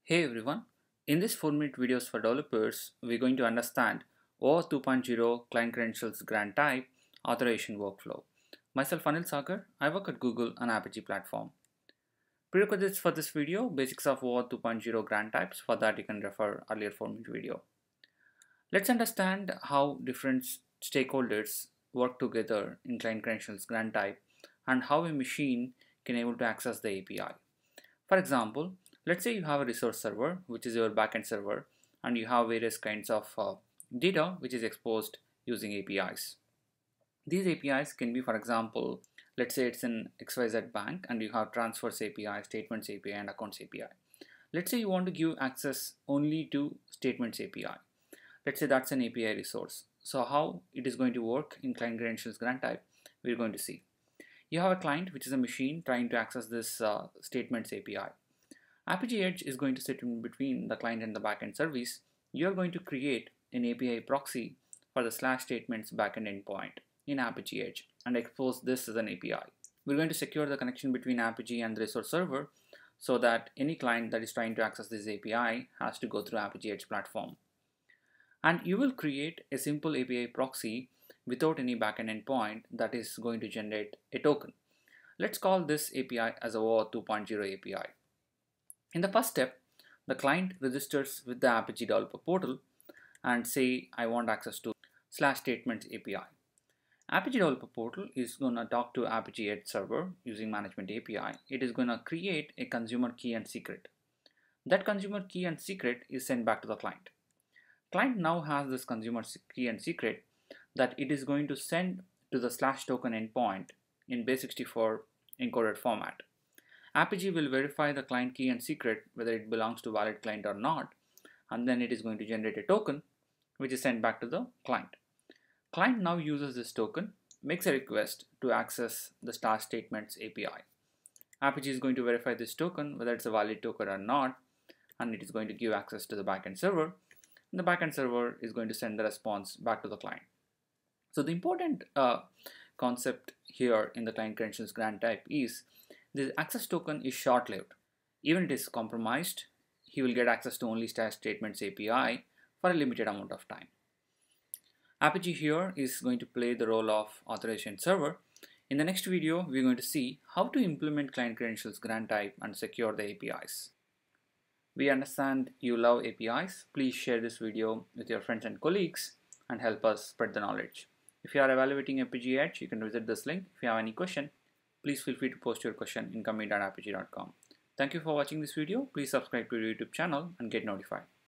Hey everyone, in this 4-minute videos for developers, we're going to understand OAuth 2.0 client credentials GrantType authorization workflow. Myself Anil Sagar, I work at Google and Apigee platform. Prerequisites for this video, basics of OAuth 2.0 GrantTypes, for that you can refer earlier 4-minute video. Let's understand how different stakeholders work together in client credentials GrantType and how a machine can able to access the API. For example, let's say you have a resource server, which is your backend server, and you have various kinds of data which is exposed using APIs. These APIs can be, for example, let's say it's an XYZ bank and you have transfers API, statements API, and accounts API. Let's say you want to give access only to statements API. Let's say that's an API resource. So how it is going to work in client credentials GrantType, we're going to see. You have a client, which is a machine trying to access this statements API. Apigee Edge is going to sit in between the client and the backend service. You are going to create an API proxy for the /statements backend endpoint in Apigee Edge and expose this as an API. We're going to secure the connection between Apigee and the resource server so that any client that is trying to access this API has to go through Apigee Edge platform. And you will create a simple API proxy without any backend endpoint that is going to generate a token. Let's call this API as a OAuth 2.0 API. In the first step, the client registers with the Apigee developer portal and say, I want access to /statements API. Apigee developer portal is going to talk to Apigee Edge server using management API. It is going to create a consumer key and secret. That consumer key and secret is sent back to the client. Client now has this consumer key and secret that it is going to send to the /token endpoint in base64 encoded format. Apigee will verify the client key and secret whether it belongs to valid client or not, and then it is going to generate a token which is sent back to the client. Client now uses this token, makes a request to access the /statements API. Apigee is going to verify this token whether it's a valid token or not, and it is going to give access to the backend server. And the backend server is going to send the response back to the client. So the important concept here in the client credentials GrantType is this access token is short-lived. Even if it is compromised, he will get access to only /statements API for a limited amount of time. Apigee here is going to play the role of authorization server. In the next video, we're going to see how to implement client credentials GrantType and secure the APIs. We understand you love APIs. Please share this video with your friends and colleagues and help us spread the knowledge. If you are evaluating Apigee Edge, you can visit this link. If you have any question, please feel free to post your question in comment@apigee.com. Thank you for watching this video. Please subscribe to our YouTube channel and get notified.